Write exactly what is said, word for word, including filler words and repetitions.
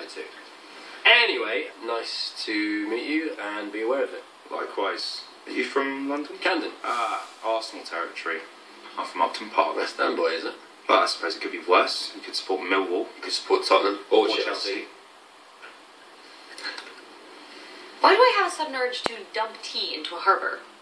too. Anyway, nice to meet you and be aware of it. Likewise. Are you from London? Camden. Ah, Arsenal territory. I'm from Upton Park. West Ham boy, is it? Well, I suppose it could be worse. You could support Millwall. You could support Tottenham or, Or Chelsea. Chelsea. Why do I have a sudden urge to dump tea into a harbour?